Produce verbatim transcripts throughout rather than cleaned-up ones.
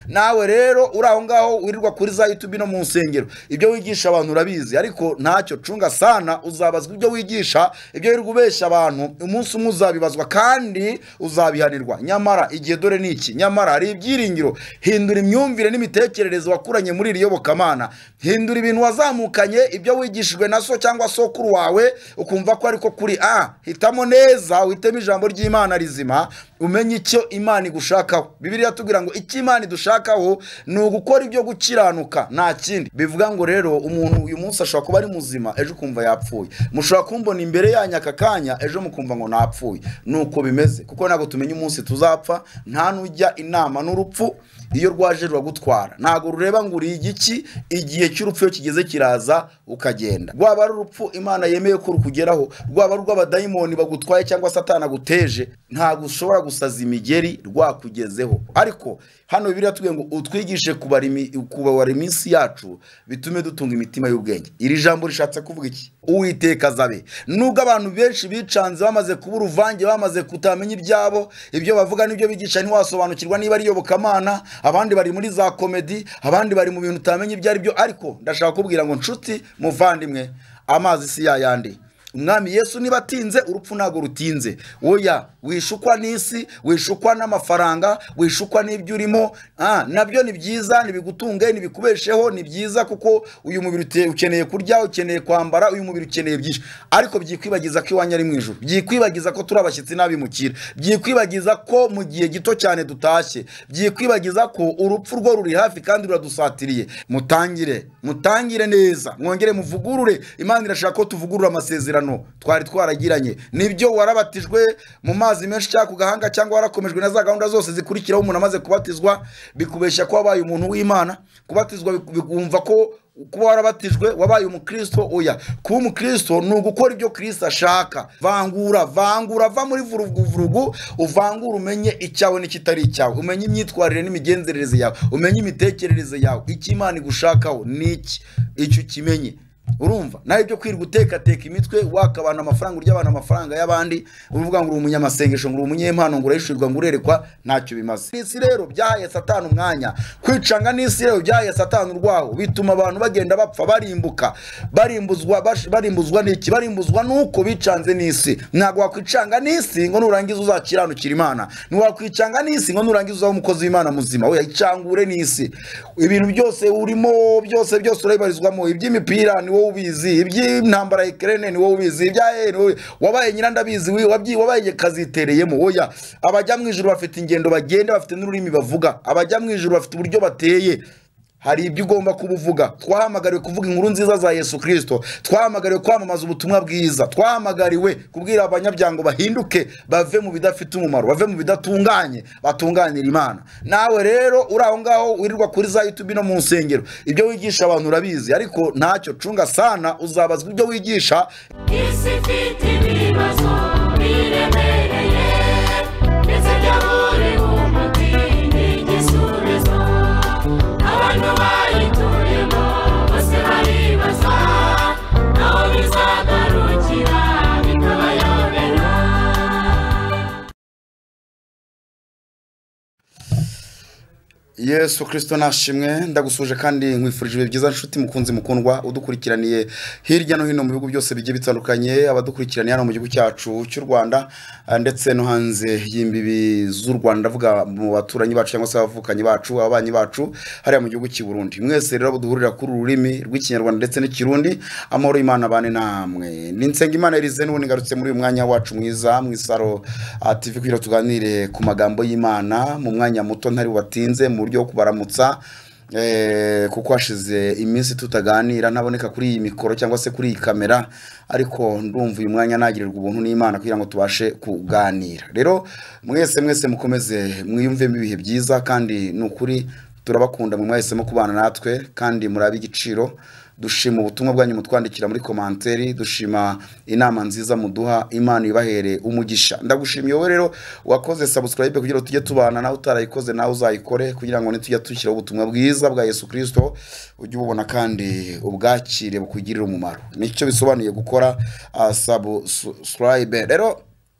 nawe rero uraho ngaho wirirwa kuri za YouTube no mu nsengero ibyo wigisha abantu urabizi ariko ntacyo cunga sana uzabazwa ibyo wigisha ibyo wirirwa ubeshya abantu umunsi umwe uzabibazwa kandi uzabihanirwa nyamara igihe dore niki nyamara hari ibyiringiro hindura imyumvire n'imitekerereze wakuranye muri iri yobokamana hindura ibintu wazamukanye ibyo wigishijwe na so cyangwa sokuru wawe ukumva ko ariko kuri ah hitamo neza uhitemo ijambo ry'Imana rizima umenye icyo Imana igushakaho. Bibiliya tubwira ngo icyo Imana idushakaho ni ugukora ibyo gukiranuka nta kindi. Bivuga ngo rero umuntu uyu munsi ashobora kuba ari muzima ejo kumva yapfuye, mushobora kumbona imbere yanyu aka kanya ejo mukumva ngo napfuye. Nuko bimeze kuko ntabwo tumenye umunsi tuzapfa, nta nujya inama n'urupfu iyo rwaje rwagutwara ntago rureba ngo uri igiki igihe cy'urupfu kigeze kiraza ukagenda. Rwaba ari urupfu Imana yemeye ko rukugeraho, rwaba rw'abadayimoni bagutwaye cyangwa Satana guteje, ntago ushobora gusaza imigeri rwakugezeho. Ariko hano Bibiliya tubwiye ngo utwigishe kubara iminsi yacu bitume dutunga imitima y'ubwenge. Iri jambo rishatse kuvuga iki? Uwiteka azabe. Nubwo abantu benshi bicanze bamaze kuba uruvange, bamaze kutamenya ibyabo, ibyo bavuga n'ibyo bigisha ntiwasobanukirwa niba ari yobokamana, abandi bari muri za komedi, abandi bari mu bintu utamenya ibyo ari byo. Ariko ndashaka kubwira ngo nshuti muvandimwe, amazi si yayandi. Umwami Yesu niba atinze urupfu ntago rutinze. Oya, wishukwa n'isi, wishukwa n'amafaranga, wishukwa n'ibyo urimo, ah nabyo ni byiza, nibigutunge, nibikubesheho, ni byiza kuko uyu mubiri ukeneye kurya, ukeneye kwambara, uyu mubiri ukeneye byinshi. Ariko byikwibagiza ko iwanya ari mu ijuru, byikwibagiza ko turi abashyitsi n'abimukira, byikwibagiza ko mu gihe gito cyane dutashye, byikwibagiza ko urupfu rwo ruri hafi kandi ruradusatiriye. Mutangire, mutangire neza, mwongere muvugurure. Imana irashaka ko tuvugurura amasezerano twari twaragiranye. Nibyo warabatijwe mu mazi menshi cyangwa ku gahanga, cyangwa warakomejwe na za gahunda zose zikurikiraho umuntu amaze kubatizwa, bikubeshya ko wabaye umuntu w'Imana. Kubatizwa bikumva ko kuba warabatijwe wabaye umukristo. Oya, kuba umukristo ni ugukora ibyo Kristo ashaka. Vangura, vangura, va muri vuruguvurugu, uvangura, umenye icyawe n'ikitari icyawe, umenye imyitwarire n'imigenzereze yawe, umenye imitekerereze yawe. Icyo Imana igushakaho niki, icyo kimenye. Urumva naho ibyo kwirwa guteka teka imitwe wakabana amafaranga urya abantu amafaranga y'abandi, uruvuga ngo uri umunyamasengesho, ngo uri umunyempano, ngo urayishirwa, ngo urerekwa, ntacyo bimaze. N'isi rero byahaye Satani umwanya, kwicanga n'isi rero byahaye Satani urwaho, bituma abantu bagenda bapfa, barimbuka, barimbuzwa barimbuzwa n'iki, barimbuzwa nuko bicanze n'isi. Ntago wakwicanga n'isi ngo nurangiza uzakiranukira Imana, ntiwakwicanga n'isi ngo nurangiza uzaho umukozi w'Imana muzima. Oya, icangure n'isi. Ibintu byose urimo byose byose urabibarizwamo, iby'imipira ni wowe ubizi, iby'intambara Ukraine ni wowe ubizi, ibya wabaye nyirandabizi, wabyi wabaye kazitereyemo. Oya, abajya mu ijuru bafite ingendo bagenda, bafite n'ururimi bavuga, abajya mu ijuru bafite uburyo bateye. Hari ibyo ugomba kubuvuga. Twahamagariwe kuvuga inkuru nziza za Yesu Kristo, twahamagariwe kwamamaza ubutumwa bwiza, twahamagariwe kubwira abanyabyango bahinduke, bave mu bidafite umumaro, bave mu bidatunganye, batunganira Imana. Nawe rero uraho ngaho wirirwa kuri za YouTube no mu nsengero ibyo wigisha abantu urabizi ariko ntacyo cunga sana uzabazwa ibyo wigisha. Isifite ibibazo biremereye ndetse byaburi umuti n'igisubizo, abantu bayituyemo bose baribaza naho bizagarukira bikabayobera. Yesu Kristo nashimwe. Ndagusuje kandi nkwifurije ibihe byiza nshuti mukunzi mukundwa udukurikiraniye hirya no hino mu bihugu byose bigiye bitandukanye, abadukurikiraniye hano mu gihugu cyacu cy'u Rwanda ndetse no hanze y'imbibi z'u Rwanda, ndavuga mu baturanyi bacu cyangwa se abavukanye bacu, ababanyi bacu hariya mu gihugu cy'u Burundi. Mwese rero buduhurira kuri ururimi rw'Ikinyarwanda ndetse n'Ikirundi. Amahoro y'Imana bane namwe. Ni Nsengimana Elise n'ubundi ngarutse muri uyu mwanya wacu mwiza mwisaro T V kugira tuganire ku magambo y'Imana mu mwanya muto ntari watinze mu buryo kubaramutsa eh kuko hashize iminsi tutaganira naboneka kuri iyi mikoro cyangwa se kuri iyi kamera, ariko ndumva uyu mwanya nagirirwa ubuntu n'Imana kugira ngo tubashe kuganira. Rero mwese mwese mukomeze mwiyumve mu bihe byiza, kandi nukuri turabakunda mu mwahisemo kubana natwe kandi murabi igiciro. Dushima ubutumwa bwanyu mutwandikira muri komanteri, dushima inama nziza muduha. Imana ibahere umugisha. Ndagushimiye wowe rero wakoze subscribe kugira ngo tujye tubana, nawe utarayikoze nawe uzayikore kugira ngo nitujya tushyiraho ubutumwa bwiza bwa Yesu Kristo ujye ububona kandi ubwakire bukugirira umumaro. Nicyo bisobanuye gukora uh, subscribe. Rero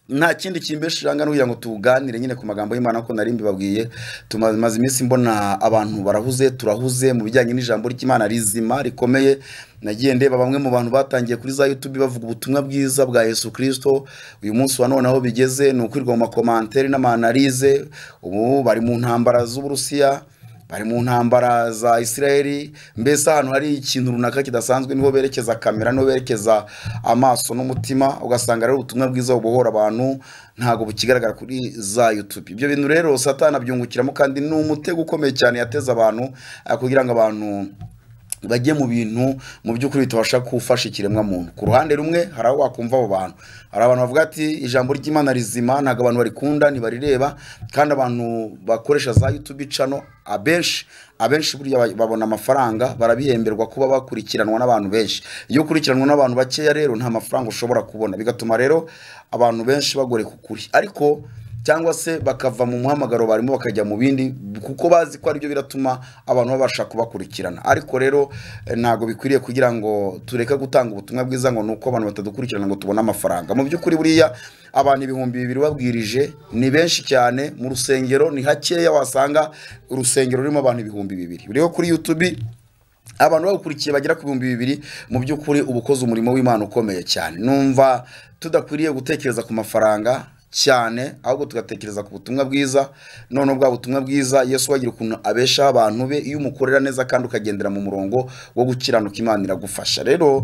nta kindi kimbeshanga no kugira ngo tuganire nyine ku magambo y'Imana ko nari mbibabwiye. Tumaze iminsi mbona abantu barahuze turahuze mu bijyanye n'ijambo ry'Imana rizima rikomeye. Nagiye ndeba bamwe mu bantu batangiye kuri za YouTube bavuga ubutumwa bwiza bwa Yesu Kristo. Uyu munsi wa none aho bigeze ni ukwirwa mu makomantere n'amanalize. Ubu bari mu ntambara z'Uburusiya, bari mu ntambara za Israeli. Mbese ahantu hari ikintu runaka kidasanzwe niho berekeza kamera, no berekeza amaso n'umutima, ugasanga rero ubutumwa bwiza bubohora abantu ntago bukigaragara kuri za YouTube. Ibyo bintu rero Satani abyungukiramo, kandi ni umutego ukomeye cyane yateza abantu kugira ngo abantu bajye mu bintu mu by'ukuri bitabasha kufasha ikiremwa muntu. Ku ruhande rumwe hari aho wakumva abo bantu, hari abantu bavuga ati ijambo ry'Imana rizima ntago abantu barikunda ntibarireba, kandi abantu bakoresha za YouTube channel abenshi abenshi buriya babona amafaranga, barabihemberwa kuba bakurikiranwa n'abantu benshi. Iyo ukurikiranwa n'abantu bakeya rero nta mafaranga ushobora kubona, bigatuma rero abantu benshi bagore kukuri, ariko cyangwa se bakava mu muhamagaro barimo bakajya mu bindi, kuko bazi ko ari byo biratuma abantu babasha kubakurikirana. Ariko rero ntago bikwiriye kugira ngo tureka gutanga ubutumwa bwiza ngo nuko abantu batadukurikirana ngo tubone amafaranga. Mu by'ukuri buriya abantu ibihumbi bibiri babwirije ni benshi cyane, mu rusengero ni hakeya wasanga urusengero rurimo abantu ibihumbi bibiri. Rero kuri YouTube abantu bagukurikiye bagera ku bihumbi bibiri, mu by'ukuri ubukoze umurimo w'Imana ukomeye cyane. Numva tudakwiriye gutekereza ku mafaranga cyane, ahubwo tugatekereza ku butumwa bwiza. None bwa butumwa bwiza Yesu wagira ukuntu abesha abantu be, iyo umukorera neza kandi ukagendera mu murongo wo gukiranuka Imana iragufasha. Rero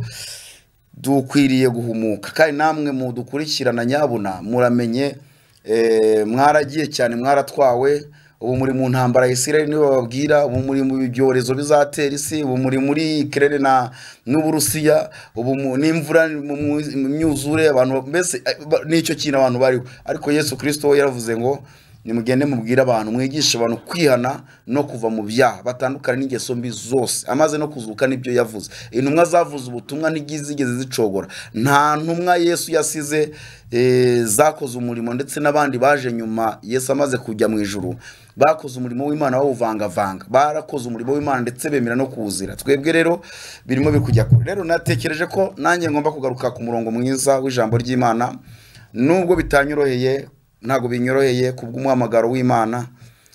dukwiriye guhumuka, kandi namwe mu dukurikirana nyabuna muramenye eh, mwaragiye cyane, mwaratwawe. Ubu muri mu ntambara ya Israeli nibo bababwira, ubu muri mu byorezo bizatera isi, ubu muri muri Ukraine na n'Uburusiya, ubu n'imvura mu myuzure, abantu mbese nicyo kintu abantu bariho. Ariko Yesu Kristo yaravuze ngo nimugende mubwira abantu, mwigisha abantu kwihana no kuva mu byaha, batandukana n'ingeso mbi zose. Amaze no kuzuka nibyo yavuze. Intumwa zavuze ubutumwa ntigizigeze zicogora. Nta ntumwa Yesu yasize e, zakoze umurimo, ndetse n'abandi baje nyuma Yesu amaze kujya mu ijuru bakoze umurimo w'Imana bawuvanga vanga, barakoze umurimo w'Imana ndetse bemera no kuwuzira. Twebwe rero birimo bikujya kure. Rero natekereje ko nanjye ngomba kugaruka ku murongo mwiza w'ijambo ry'Imana, nubwo bitanyoroheye, ntago binyoroheye kubw'umuhamagaro w'Imana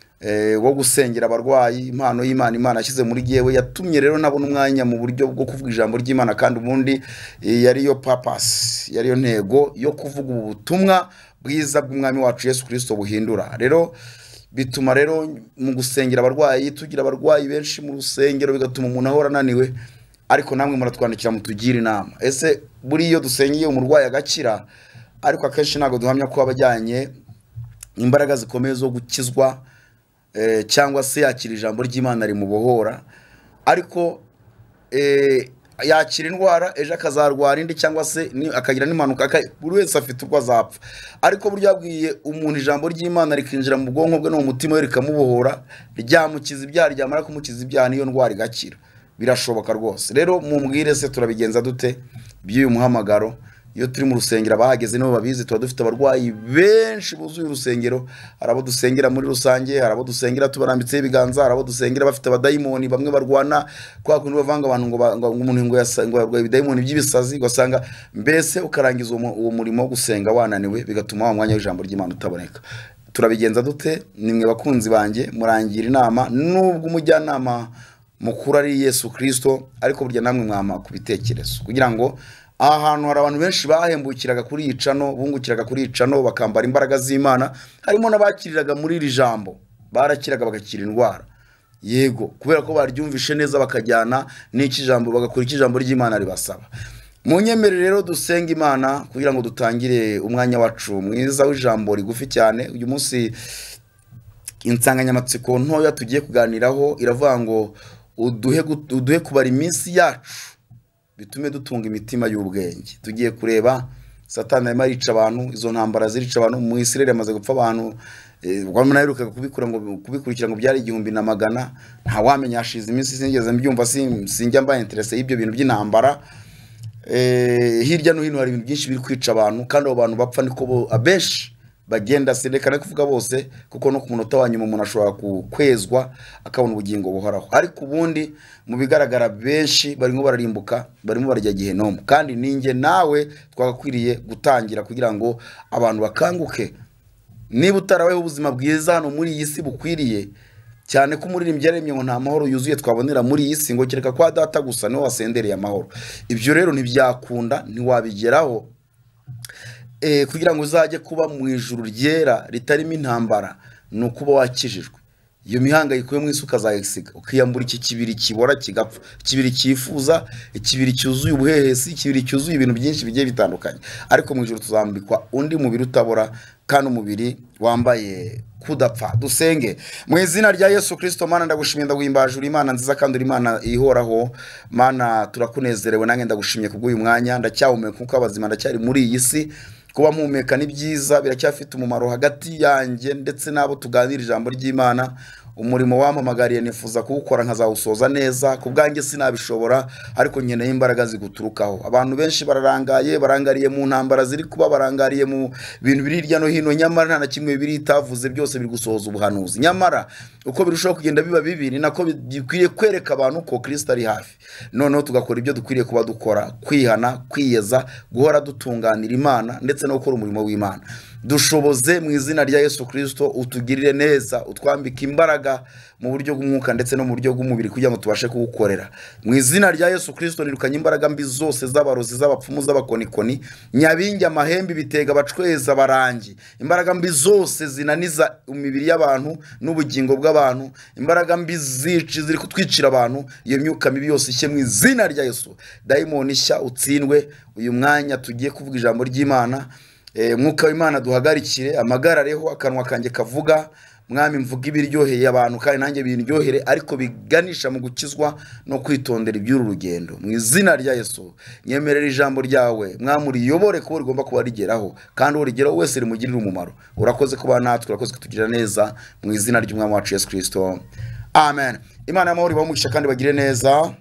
eh, wo gusengera abarwayi. Impano y'Imana Imana yashyize muri giyewe yatumye rero nabona umwanya mu buryo bwo kuvuga ijambo ry'Imana, kandi ubundi e, yari yo purpose, yari yo ntego yo kuvuga ubutumwa bwiza bw'umwami wacu Yesu Kristo buhindura. Rero bituma rero mu gusengera abarwayi tugira abarwayi benshi mu rusengero, bigatuma umuntu ahora ananiwe. Ariko namwe muratwandikira mutugira inama, ese buri iyo dusengeye umurwayi agakira, ariko akenshi ntago duhamya ko abajyanye imbaraga zikomeye zo gukizwa eh, cyangwa se yakira ijambo ry'Imana rimubohora. Ariko eh, yakira indwara ejo akazarwara indi, cyangwa se akagira n'impanuka, buri wese afite urwo azapfa. Ariko buryo yabwiye umuntu ijambo ry'Imana rikinjira mu bwonko bwe no mu mutima we rikamubohora, ryamukiza ibyaha, ryamara kumukiza ibyaha niyo ndwara igakira. Birashoboka rwose. Rero mumbwire se turabigenza dute by'uyu muhamagaro? Iyo turi mu rusengero abahageze nibo babizi, tuba dufite abarwayi benshi buzuye urusengero. Harabo dusengera muri rusange, harabo dusengera tubarambitse ibiganza, harabo dusengera bafite abadayimoni, bamwe barwana kwa kuntu bavanga abantu ngo umuntu ngo yasanga barwaye ibidayimoni by'ibisazi, ugasanga mbese ukarangiza uwo murimo wo gusenga wananiwe, bigatuma wa mwanya w'ijambo ry'Imana utaboneka. Turabigenza dute? Nimwe bakunzi banjye murangira inama, nubwo umujyanama mukuru ari Yesu Kristo, ariko burya namwe mwama kubitekerezo kugira ngo aha hantu hari abantu benshi bahembukiraga kuri icano, bungukiraga kuri icano bakambara imbaraga z'Imana. Harimo n'abakiriraga muri iri jambo, barakiraga bagakira indwara, yego, kubera ko baryumvishe neza bakajyana n'iki jambo, bagakora iki jambo ry'Imana ribasaba. Munyemere rero dusenga Imana kugira ngo dutangire umwanya wacu mwiza w'ijambo rigufi cyane. Uyu munsi insanganyamatsiko ntoya tugiye kuganiraho iravuga ngo uduhe uduhe kubara iminsi yacu bitume dutunga imitima y'ubwenge. Tugiye kureba Satani arimo arica abantu, izo ntambara zirica abantu. Mu Israeli amaze gupfa abantu, ubwo naheruka kubikora ngo kubikurikira ngo byari igihumbi na magana. Nta wamenya hashize iminsi sinigeze mbyumva, sinjya mba interesse y'ibyo bintu by'intambara. Eh, hirya no hino hari ibintu byinshi biri kwica abantu, kandi abo bantu bapfa niko abenshi bagenda sindekana kuvuga bose kuko no ku munota wa nyuma umuntu ashobora kwezwa akabona ubugingo buhoraho, ariko ubundi mu bigaragara benshi barimo bararimbuka, barimo barajya gihenomu, kandi ninjye nawe twagakwiriye gutangira kugira ngo abantu bakanguke. Niba utaraweho ubuzima bwiza hano muri iyi si bukwiriye, cyane ko umuririmbyi yaremye ngo nta mahoro yuzuye twabonera muri iyi si, ngo kereka kwa data gusa niwe wasendereye amahoro. Ibyo rero ntibyakunda, ntiwabigeraho eh kugira ngo uzajye kuba mu ijuru ryera ritarimo intambara, no kuba wakijijwe. Iyo mihanga ikuye mu isuka zayisiga, ukiyambura iki kibiri kibora kigapfa, ikibiri cyifuza, ikibiri cyuzuye ubuhehesi, ikibiri cyuzuye ibintu byinshi bigiye bitandukanye. Ariko mu ijuru tuzambikwa undi mubiri utabora, kandi umubiri wambaye kudapfa. Dusenge. Mu izina rya Yesu Kristo, Mana ndagushimye ndaguhimbaje, uri Imana nziza kandi uri Imana ihoraho. Mana turakunezerewe, nange ndagushimye kubw'uyu mwanya, ndacyahumeka kuko abazima ndacyari muri iyi si. Kuba mpumeka ni byiza, biracyafite umumaro hagati yanjye ndetse nabo tuganira ijambo ry'Imana. Umurimo wampamagariye nifuza kuwukora nkazawusoza neza, kubwanjye sinabishobora, ariko nkeneye imbaraga ziguturukaho. Abantu benshi bararangaye, barangariye mu ntambara ziri kuba, barangariye mu bintu biri hirya no hino, nyamara nta na kimwe biri itavuze, byose biri gusohoza ubuhanuzi. Nyamara uko birushaho kugenda biba bibiri, nako bikwiye kwereka abantu ko Kristo ari hafi. Noneho tugakora ibyo dukwiriye kuba dukora, kwihana, kwiyeza, guhora dutunganira Imana ndetse no gukora umurimo w'Imana. Dushoboze mu izina rya Yesu Kristo, utugirire neza, utwambike imbaraga mu buryo bw'umwuka ndetse no mu buryo bw'umubiri kugira ngo tubashe kugukorera. Mu izina rya Yesu Kristo nirukanye imbaraga mbi zose z'abarozi, z'abapfumu, z'abakonikoni, nyabingi, amahembe, bitega, bacweza, barangi, imbaraga mbi zose zinaniza imibiri y'abantu n'ubugingo bw'abantu, imbaraga mbi zici ziri kutwicira abantu. Iyo myuka mibi yose ishye mu izina rya Yesu. Daimoni ishya utsindwe. Uyu mwanya tugiye kuvuga ijambo ry'Imana. Eh mwuka w'Imana duhagarikire, amagarareho akanwa kanjye kavuga. Mwami mvuga ibiryoheye abantu kandi nanjye biryohere, ariko biganisha mu gukizwa no kwitondera iby'uru rugendo. Mu izina rya Yesu nyemerera ijambo ryawe Mwami uriyobore ko rigomba kuba rigeraho, kandi urigeraho wese rimugirira umumaro. Urakoze kuba natwe, urakoze kutugira neza, mu izina ry'Umwami wacu Yesu Kristo, amen. Imana y'amahoro ibamugisha kandi bagire neza.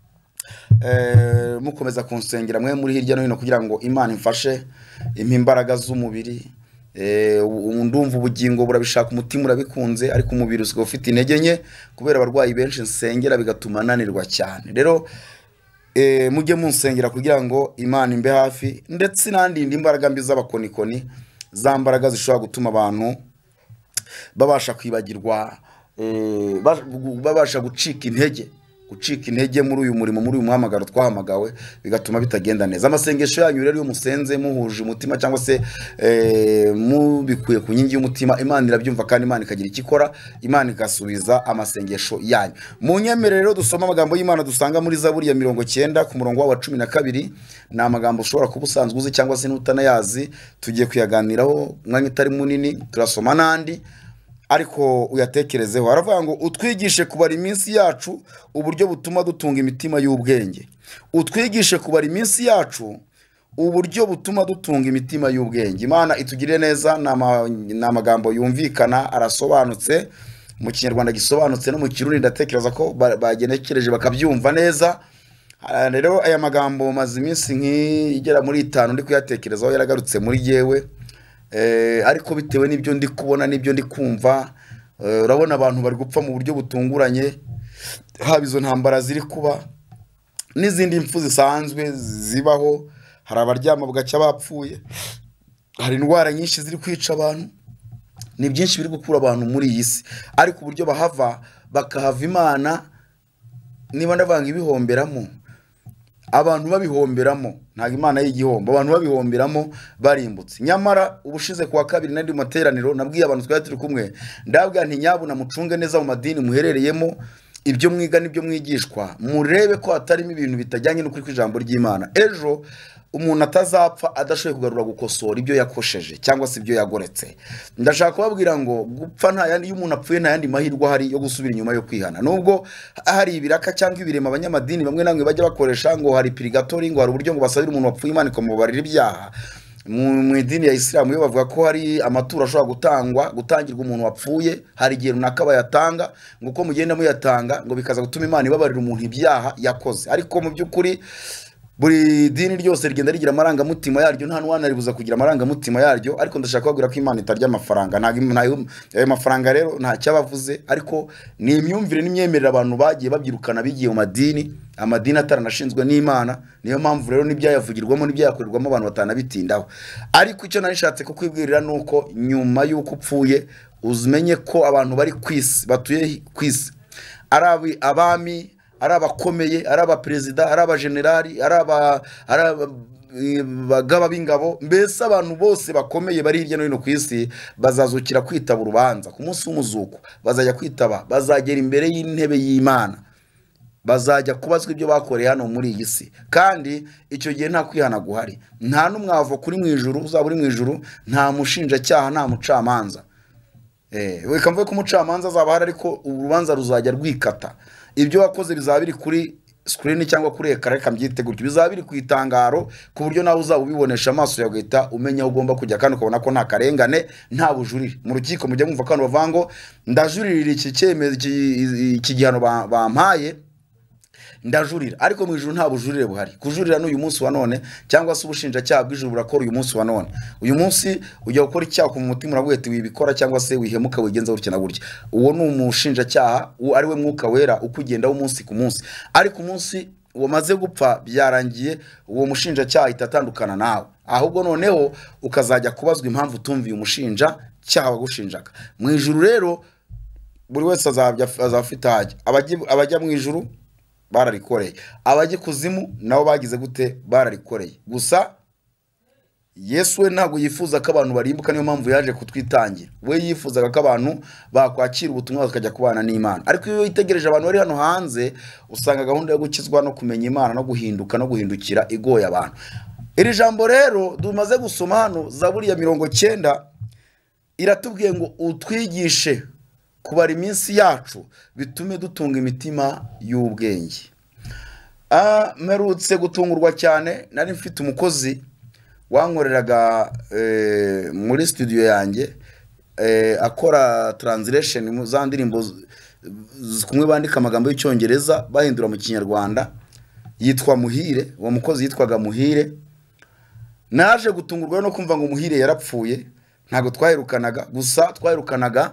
Eh mukomeza kunsengera mwe muri hirya no hino kugira ngo Imana imfashe impimbaraga z'umubiri. Eh undumva ubugingo burabishaka, umutima urabikunze, ariko umubiri usigaye ufite intege nke kubera abarwayi benshi nsengera bigatuma nanirwa cyane. Rero eh mujye munsengera kugira ngo Imana imbe hafi, ndetse nandi indi imbaraga mbi z'abakonikoni, za mbaraga zishobora gutuma abantu babasha kwibagirwa, eh babasha gucika intege gucika intege muri uyu murimo, muri uyu muhamagaro twahamagawe, bigatuma bitagenda neza. Amasengesho yanyu rero yo musenze muhuje umutima cyangwa se eh mubikuye ku nyingi y'umutima, Imana irabyumva kandi Imana ikagira ikikora, Imana igasubiza amasengesho yanyu. Mu nyemerero dusoma amagambo y'Imana dusanga muri Zaburi ya mirongo cyenda ku murongo wa cumi na kabiri. Ni amagambo ushobora kuba usanzwe uzi cyangwa se n'utanayazi, tugiye kuyaganiraho mwanya utari munini, turasoma nandi ariko uyatekerezeho. Aravuga ngo utwigishe kubara iminsi yacu uburyo butuma dutunga imitima y'ubwenge. Utwigishe kubara iminsi yacu uburyo butuma dutunga imitima y'ubwenge. Imana itugirire neza. Na amagambo yumvikana, arasobanutse mu Kinyarwanda gisobanutse, no mu Kirundi ndatekereza ko bagenekereje bakabyumva neza. Rero aya magambo maze iminsi nk'igera muri itanu ndi kuyatekerezaho, yaragarutse muri yewe. Eh ariko bitewe n'ibyo ndi kubona n'ibyo ndi kumva, urabona abantu bari gupfa mu buryo butunguranye, haba izo ntambara ziri kuba n'izindi impfu zisanzwe zibaho. Hari abaryama bugacya bapfuye, hari indwara nyinshi ziri kwica abantu, ni byinshi biri gukura abantu muri iyi si, ariko uburyo bahava bakahava Imana niba ndavanga ibihomberamo, abantu babihomberamo, ntago Imana y'igihombo, abantu babihomberamo barimbutse. Nyamara ubushize kwa kabiri nandi materaniro nabwiye abantu twari turi kumwe, ndabwa nti nyabuna mucunge neza mu madini muherereyemo, ibyo mwiga nibyo mwigishwa, murebe ko hatarimo ibintu bitajyanye n'ukuri kw'ijambo ry'Imana. Ejo umuntu atazapfa adashoboye kugarura gukosora ibyo yakosheje cyangwa se ibyo yagoretse. Ndashaka kubabwira ngo gupfa nta yandi, y'umuntu apfuye nta yandi mahirwe hari yo gusubira inyuma yo kwihana. Nubwo hari ibiraka cyangwa ibirema abanyamadini bamwe namwe bajya bakoresha ngo hari purgatori, ngo hari uburyo ngo basabira umuntu wapfuye Imana ikamubarira ibyaha. Mu idini ya Islam yo bavuga ko hari amaturo ashobora gutangwa gutangirwa umuntu wapfuye, hari igihe runaka bayatanga, ngo uko mugenda muyatanga ngo bikaza gutuma Imana ibabarira umuntu ibyaha yakoze. Ariko mu by'ukuri buri dini ryose rigenda rigira amarangamutima yaryo, nta n'uwanaribuza kugira amarangamutima yaryo, ariko ndashaka kubabwira ko Imana itarya amafaranga. Ntago ayo mafaranga rero nta cyabavuze, ariko ni imyumvire n'imyemerere abantu bagiye babyirukana bigiye mu madini, amadini ataranashinzwe n'Imana. Niyo mpamvu rero n'ibyayavugirwamo n'ibyayakorerwamo abantu batanabitindaho. Ariko icyo narishatse ko kwibwirira nuko nyuma y'uko upfuye uzimenye ko abantu bari kwisi batuye kwisi arabi abami, ari abakomeye, ari abaperezida, ari abajenerali, ari aba bagaba b'ingabo, mbese abantu bose bakomeye bari hirya no hino ku isi bazazukira kwitaba urubanza ku munsi w'umuzuko. Bazajya kwitaba, bazagera imbere y'intebe y'Imana, bazajya kubazwa ibyo bakoreye hano muri iyi si, kandi icyo gihe nta kwihana guhari. Nta n'umwavo kuri mu ijuru, uzaba uri mu ijuru, nta mushinjacyaha, nta mucamanza. Eh, weka mvuye ko umucamanza azaba hari, ariko urubanza ruzajya rwikata. Ibyo wakoze bizaba biri kuri screen cyangwa kuri ekara, reka mbyite gutyo, bizaba biri ku itangaro, ku buryo nawe uzaba ubibonesha amaso yawe ugahita umenya aho ugomba kujya, kandi ukabona ko nta karengane, nta bujurire. Mu rukiko mujya mwumva kandi bavuga ngo ndajuririra iki cyemezo, iki gihano bampaye ndajurira, ariko mu ijuru nta bujurire buhari. Kujurira n'uyu munsi wa none, cyangwa se ubushinjacyaha bw'ijuru burakora uyu munsi wa none. Uyu munsi ujya gukora icyaha mu mutima uravuga ati wibikora, cyangwa se wihemuka wigenza gutya na gutya. Uwo ni umushinjacyaha, ari we Mwuka Wera ukugendaho umunsi ku munsi. Ariko umunsi wamaze gupfa byarangiye, uwo mushinjacyaha itatandukana nawe, ahubwo noneho ukazajya kubazwa impamvu utumviye umushinja cyaha wagushinjaga. Mu ijuru rero buri wese azabya azafite hajya. Abajya mu ijuru bararikoreye, abajye kuzimu nabo bagize gute, bararikoreye. Gusa Yesu we ntabwo yifuza ko abantu barimbuka, niyo mpamvu yaje kutwitangira. We yifuzaga ko abantu bakwakira ubutumwa bakajya kubana n'Imana. Ariko iyo yitegereje abantu bari hano hanze, usanga gahunda yo gukizwa no kumenya Imana no guhinduka no guhindukira igoye abantu. Iri jambo rero dumaze gusoma hano, Zaburi ya mirongo cyenda iratubwiye ngo utwigishe kubara iminsi yacu bitume dutunga imitima y'ubwenge. Ah, merutse gutungurwa cyane, nari mfite umukozi wankoreraga eh, muri studio yanjye eh, akora translation mu za ndirimbo kumwe bandika amagambo y'Icyongereza bahindura mu Kinyarwanda, yitwa Muhire. Uwo mukozi yitwaga Muhire. Naje gutungurwa no kumva ngo Muhire yarapfuye. Ntago twaherukanaga, gusa twaherukanaga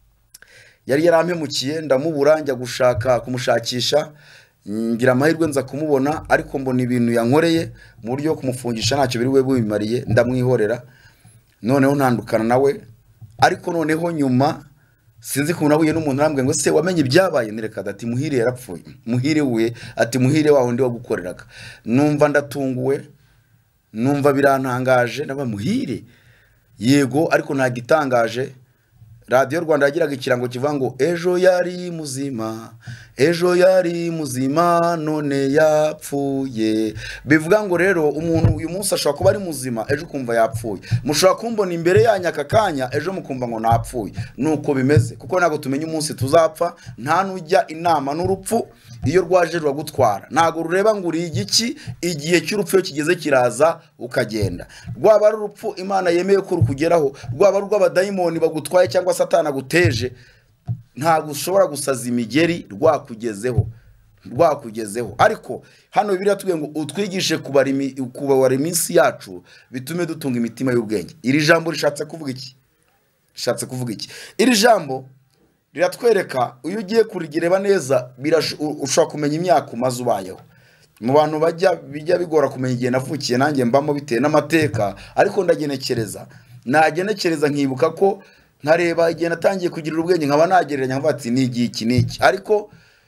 yari yarampemukiye, ndamubura njya gushaka kumushakisha, ngira amahirwe nza kumubona, ariko mbona ibintu yankoreye mu buryo kumufungisha ntacyo biri we bubimariye, ndamwihorera. Noneho ntandukana nawe, ariko noneho nyuma sinzi ko nahuye n'umuntu arambwiye ngo se wamenye ibyabaye. Nireka ati Muhire yarapfuye. Muhire we ati Muhire wawe ndi wagukoreraga. Numva ndatunguwe, numva birantangaje, naba Muhire yego, ariko nta gitangaje. Radio Rwanda yagiraga ikirango kivuga ngo ejo yari muzima, ejo yari muzima none yapfuye. Bivuga ngo rero umuntu uyu munsi ashobora kuba ari muzima, ejo kumva yapfuye. Mushobora kumbona imbere yanyu akakanya, ejo mukumva ngo napfuye. Nuko bimeze, kuko ntago tumenye umunsi tuzapfa. Nta nujya inama n'urupfu iyo rwaje rwagutwara. Ntago rureba ngo uri igiki, igihe cy'urupfu iyo kigeze kiraza ukagenda. Rwaba ari urupfu Imana yemeye ko rukugeraho, rwaba rw'abadayimoni bagutwaye cyangwa Satana guteje, ntago ushobora gusaza imigeri rwakugezeho, rwakugezeho. Ariko hano Bibiliya tubwiye ngo utwigishe kubara kubara iminsi yacu bitume dutunga imitima y'ubwenge. Iri jambo rishatse kuvuga iki? Rishatse kuvuga iki? Iri jambo riratwereka uyu ugiye kurigireba neza, ushobora kumenya imyaka umaze ubayeho. Mu bantu bajya bijya bigora kumenya igihe navukiye, nanjye mbamo bitewe n'amateka, ariko ndagenekereza nagenekereza nkibuka ko nkareba igihe natangiye kugirira ubwenge, nkaba nagereranya nkavuga ati ni igihe iki niki. Ariko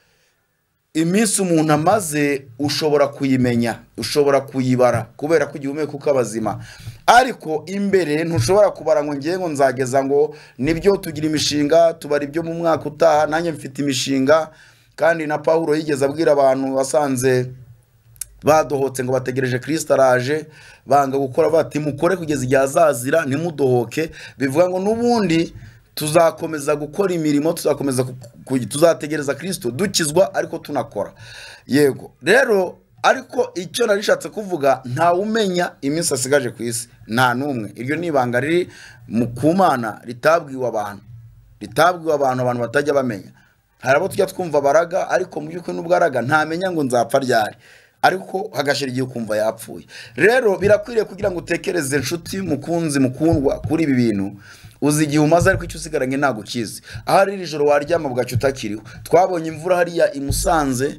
iminsi umuntu amaze ushobora kuyimenya, ushobora kuyibara, kubera ko igihumeka uko abazima. Ariko imbere ntushobora kubara ngo ngiye ngo nzageza ngo nibyo tugira imishinga tubara ibyo mu mwaka utaha. Nanjye mfite imishinga, kandi na Paulo yigeze abwira abantu wasanze badohotse ngo bategereje Kristo araje, banga gukora bati mukore kugeza igihe azazira ntimudohoke. Bivuga ngo nubundi tuzakomeza gukora imirimo, tuzakomeza tuzategereza Kristo dukizwa, ariko tunakora. Yego rero, ariko icyo narishatse kuvuga, nta umenya iminsi asigaje ku isi, nta numwe. Iryo nibanga riri mu kumana ritabwiwe abantu, ritabwiwe abantu abantu batajya bamenya. Harabo tujya twumva baraga, ariko mu by'ukuri n'ubwaraga ntamenya ngo nzapfa ryari. ariko hagashira igihe ukumva yapfuye. Rero birakwiriye kugira ngo utekereze inshuti mukunzi mukundwa kuri ibi bintu, uzi igihe umaze ariko icyo usigaranye ntago ukizi. Ahari iri joro waryama bugacyo utakiriho. Twabonye imvura hariya i Musanze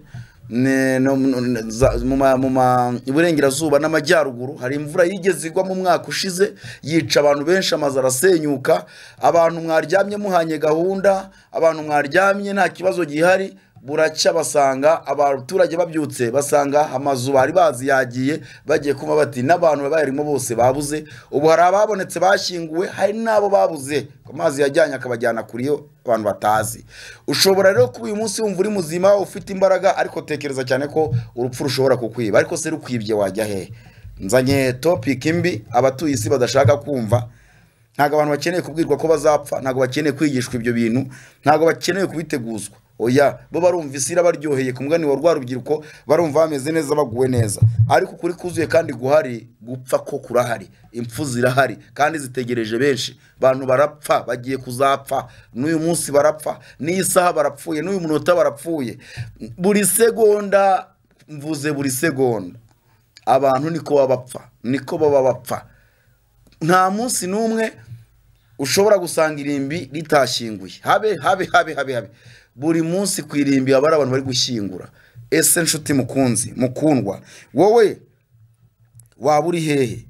mu iburengerazuba n'amajyaruguru, hari imvura yigeze igwa mu mwaka ushize yica abantu benshi, amazu arasenyuka, abantu mwaryamye muhanye gahunda, abantu mwaryamye nta kibazo gihari, buracya basanga abaturage babyutse basanga amazu bari bazi yagiye, bagiye kuma bati n'abantu bayarimo bose babuze. Ubu hari ababonetse bashyinguwe, hari nabo babuze, amazi yajyanye akabajyana kuri yo abantu batazi. Ushobora rero kuba uyu munsi wumva uri muzima ufite imbaraga, ariko tekereza cyane ko urupfu rushobora kukwiba. Ariko se rukwibye wajya he? Nzanye topic imbi abatuye isi badashaka kumva. Ntago abantu bakeneye kubwirwa ko bazapfa, ntago bakeneye kwigishwa ibyo bintu, ntago bakeneye kubiteguzwa. Oya, bo barumva isi irabaryoheye ku mugani wa rwa rubyiruko, barumva bameze neza baguwe neza. Ariko kuri kuzuye kandi guhari, gupfa ko kurahari, impfu zirahari kandi zitegereje benshi. Bantu barapfa, bagiye kuzapfa, n'uyu munsi barapfa, n'iyi saha barapfuye, n'uyu munota barapfuye. Buri segonda, mvuze buri segonda, abantu niko babapfa, niko baba bapfa. Nta munsi n'umwe ushobora gusanga irimbi ritashyinguye. Habe habe habe habe habe. Buri munsi kwirimbi abara abantu bari gushyingura. Ese nshuti mukunzi mukundwa, wowe waburi hehe?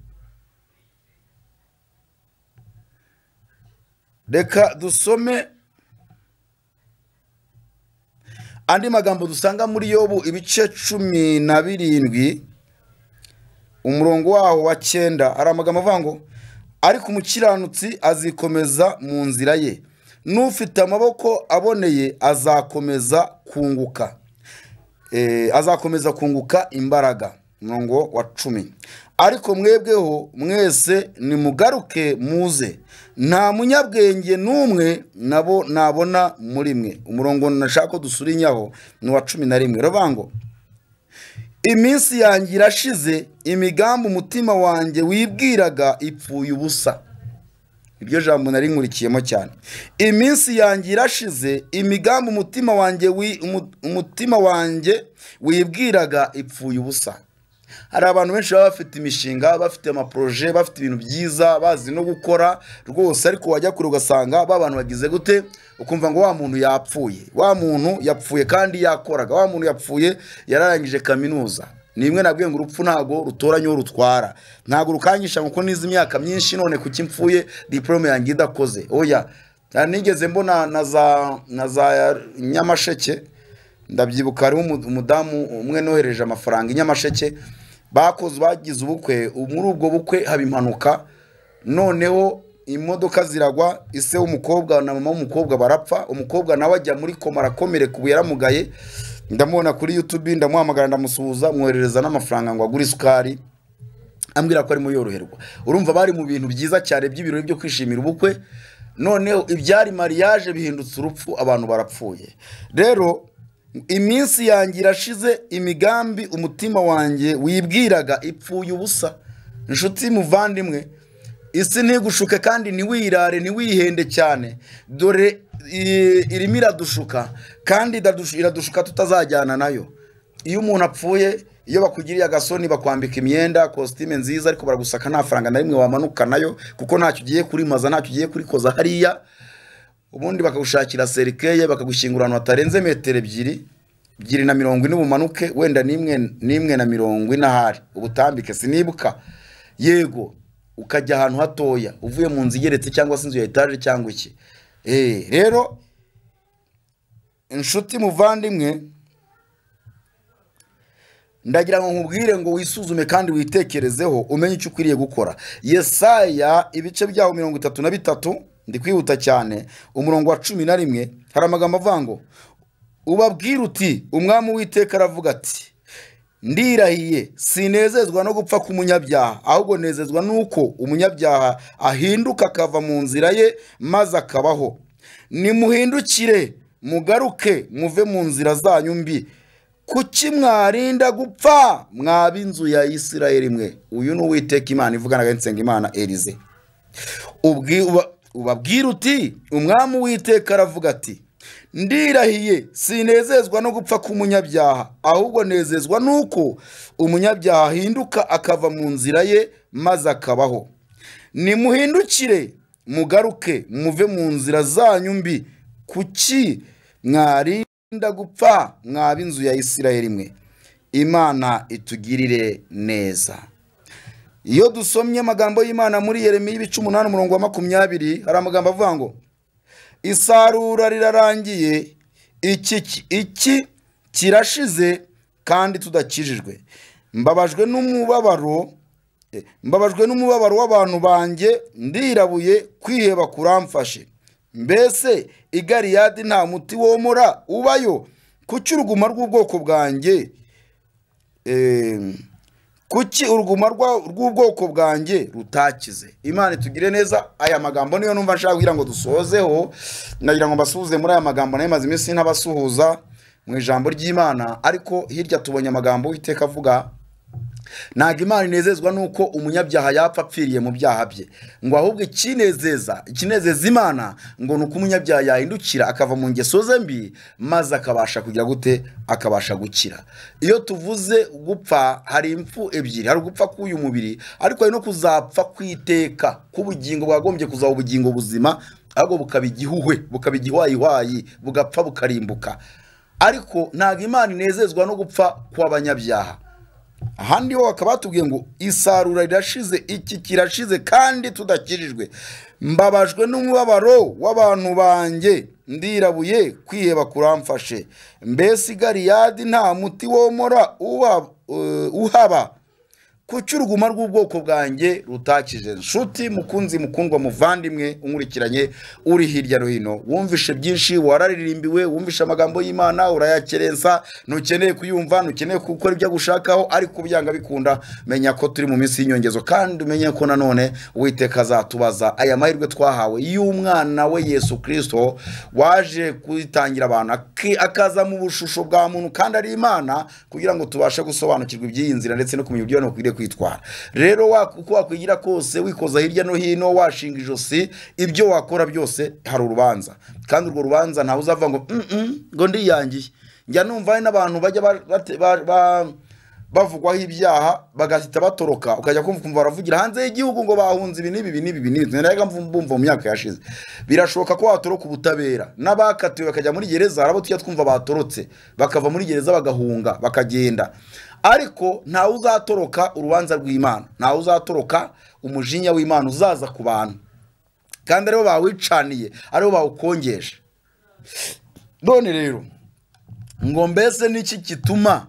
Reka dusome andi magambo dusanga muri Yobu ibice cumi na birindwi umurongo waho wa cyenda. Ari amagambo avuga ngo ariko umukiranutsi azikomeza mu nzira ye, n'ufite amaboko aboneye azakomeza kunguka e, azakomeza kunguka imbaraga. Umurongo wa cumi. Ariko mwebweho mwese nimugaruke muze, nta munyabwenge n'umwe nabo nabona muri mwe. Umurongo nashaka ko dusurinyaho ni wa cumi na rimwe. Ravango iminsi yanjye irashize, imigambi umutima wanjye wibwiraga ipfuye ubusa. Iryo jambo nari nkurikiyemo cyane. Iminsi yanjye irashize, imigambi umutima wanjye wi umutima wanjye wibwiraga ipfuye ubusa. Hari abantu benshi baba bafite imishinga, bafite ama projet, bafite ibintu byiza, bazi no gukora rwose, ariko wajya kure ugasanga ba bantu bagize gute, ukumva ngo wa muntu yapfuye. Wa muntu yapfuye kandi yakoraga. Wa muntu yapfuye yararangije kaminuza. Nimwe nabwiye ngo urupfu ntago rutoranye urutwara, ntago rukanyisha ngo nizi imyaka myinshi none kuki mpfuye diplome yanjye idakoze. Oya, nigeze mbona naza naza Nyamasheke, ndabyibuka ari umudamu umwe nohereje amafaranga Nyamasheke, bakoze bagize ubukwe, muri ubwo bukwe haba impanuka, noneho imodoka ziragwa, ise w'umukobwa na mama w'umukobwa barapfa, umukobwa nawe ajya muri koma arakomere kubu yaramugaye. Ndamubona kuri YouTube, ndamuhamagara ndamusuhuza, mwoherereza n'amafaranga ngo agure isukari, ambwira ko ari mu yoroherwa. Urumva bari mu bintu byiza cyane by'ibirori byo kwishimira ubukwe, noneho ibyari mariage bihindutse urupfu, abantu barapfuye. Rero iminsi yanjye irashize, imigambi umutima wanjye wibwiraga ipfuye ubusa. Inshuti muvandimwe, isi ntigushuke kandi ntiwirare ntiwihende cyane, dore irimo iradushuka kandi iradushuka tutazajyana nayo. Iyo umuntu apfuye, iyo bakugiriye agasoni bakwambika imyenda costume nziza, ariko baragusaka nta faranga na rimwe wamanuka nayo, kuko ntacyo ugiye kuri maza, ntacyo ugiye kuri koza hariya. Ubundi bakagushakira serikeye, bakagushyingura ahantu hatarenze metero ebyiri ebyiri na mirongo ine ubumanuke, wenda nimwe nimwe na mirongo ine ahari ubutambike sinibuka. Yego, ukajya ahantu hatoya uvuye mu nzu igeretse cyangwa se inzu ya etage cyangwa iki. Eh, rero inshuti muvandimwe, ndagira ngo nkubwire ngo wisuzume kandi witekerezeho, umenye icyo ukwiriye gukora. Yesaya ibice byaho mirongo itatu na bitatu, ndi kwihuta cyane, umurongo wa cumi na rimwe, hari amagambo avuga ngo ubabwira uti umwami w'Iteka aravuga ati, ndirahiye sinezezwa no gupfa k'umunyabyaha, ahubwo nezezwa nuko umunyabyaha ahinduka akava mu nzira ye maze akabaho. Nimuhindukire mugaruke muve mu nzira zanyu mbi, kuki mwarinda gupfa mwaba inzu ya Isirayeli mwe. Uyu ni Uwiteka Imana ivugana Nsenga Imana Elize. Ubwira uti umwami w'Iteka aravuga ati, ndirahiye sinezezwa no gupfa k'umunyabyaha, ahubwo nezezwa nuko umunyabyaha ahinduka akava mu nzira ye maze akabaho. Nimuhindukire mugaruke muve mu nzira zanyu mbi. Kuki mwarinda gupfa mwaba inzu ya Isirayeli mwe? Imana itugirire neza. Iyo dusomye amagambo y'Imana muri Yeremiya ibice umunani umurongo wa makumyabiri, hari amagambo avuga ngo isarura rirarangiye, iki iki kirashize kandi tudakijijwe. Mbabajwe n'umubabaro mbabajwe n'umubabaro w'abantu banjye, ndirabuye kwiheba kuramfashe. Mbese i Galeyadi nta muti womora ubayo? Kuki uruguma rw'ubwoko bwanjye eh kuki uruguma rw'ubwoko bwanjye rutakize? Imana itugire neza. Aya magambo niyo numva nshaka kugira ngo dusozeho, nagira ngo mbasuhuze muri aya magambo nayo maze iminsi ntabasuhuza mu ijambo ry'Imana, ariko hirya tubonye amagambo Uwiteka avuga ntabwo Imana inezezwa nuko umunyabyaha yapfa apfiriye mu byaha bye, ngo ahubwo ikinezeza ikinezeza Imana ngo nuko umunyabyaha yahindukira akava mu ngeso ze mbi maze akabasha kugira gute, akabasha gukira. Iyo tuvuze gupfa hari impfu ebyiri, hari gupfa k'uyu mubiri ariko hari no kuzapfa kwiteka k'ubugingo bwagombye kuzaba ubugingo buzima, ahubwo bukaba igihuhwe, bukaba igihwayihwayi, bugapfa bukarimbuka. Ariko ntabwo Imana inezezwa no gupfa kw'abanyabyaha. Ahandi ho bakaba batubwiye ngo isarura rirashize, iki kirashize kandi tudakijijwe. Mbabajwe n'umubabaro w'abantu banjye, ndirabuye kwiheba kuramfashe. Mbese i Galeyadi nta muti womora uhaba? Kuki uruguma rw'ubwoko bwanjye rutakije? Nshuti mukunzi mukundwa muvandimwe unkurikiranye uri hirya no hino, wumvishe byinshi, wararirimbiwe, wumvishe amagambo y'Imana, urayakerensa, ntukeneye kuyumva, ntukeneye gukora ibyo gushakaho, ariko byanga bikunda menya ko turi mu minsi y'inyongezo, kandi umenye ko nanone Uwiteka azatubaza aya mahirwe twahawe y'umwana we Yesu Kristo waje kwitangira abantu akaza mu bushusho bwa muntu kandi ari Imana, kugira ngo tubashe gusobanukirwa iby'iyi nzira ndetse no kumenya ibyo no kwiriye kwitwara. Rero uko wakwigira kose wikoza hirya no hino washinga ijosi, ibyo wakora byose hari urubanza, kandi urwo rubanza ntawe uzava ngo ngo ndiyangiye. Njya numva hari n'abantu bajya bavugwaho ibyaha bagahita batoroka, ukajya kumva baravugira hanze y'igihugu ngo bahunze ibi n'ibi n'ibi n'ibi. Naraga mbumva mu myaka yashize birashoboka ko watoroka ubutabera, n'abakatiwe bakajya muri gereza, harabo tujya twumva batorotse bakava muri gereza bagahunga bakagenda. Ariko ntawe uzatoroka urubanza rw'Imana, ntawe uzatoroka umujinya w'Imana uzaza ku bantu, kandi aribo bawicaniye, aribo bawukongesha. None rero ngo mbese niki kituma